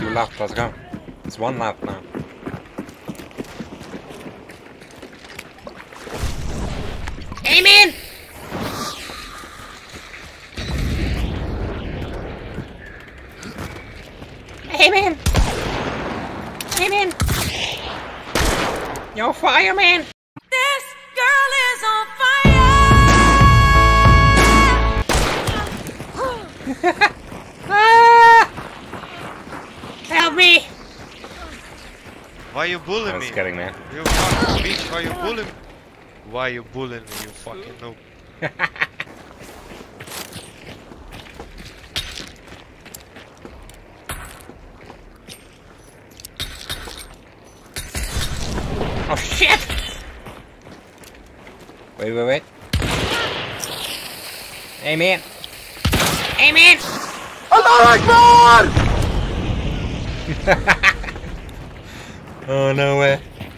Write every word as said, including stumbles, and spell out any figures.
two left, let's go. It's one left now. Amen! Amen! Amen! Yo, fireman! This girl is on fire! Ah! Help me! Why you bullying I'm me? just kidding, man. You fucking bitch, why you bullying me? Why you bullying me, you fucking noob? Oh shit! Wait, wait, wait. Amen! Amen! Alluh Akbar! Oh, no way.